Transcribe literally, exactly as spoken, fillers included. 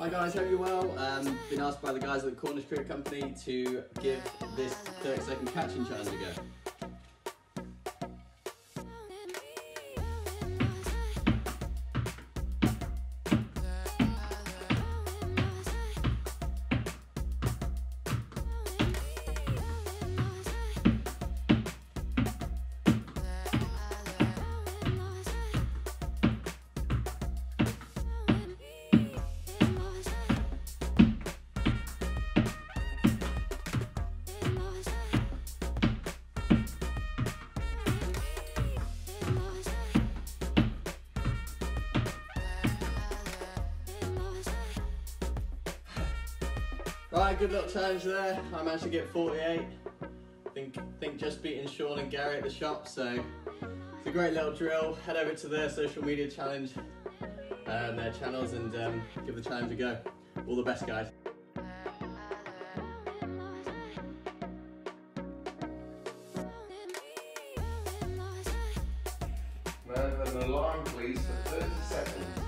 Hi guys, hope you're well. Um, been asked by the guys at the Cornish Cricket Company to give this thirty second catching challenge a go. Right, good little challenge there. I managed to get forty-eight. Think, think just beating Sean and Gary at the shop, so it's a great little drill. Head over to their social media challenge, um, their channels, and um, give the challenge a go. All the best, guys. Man, an alarm please for thirty seconds.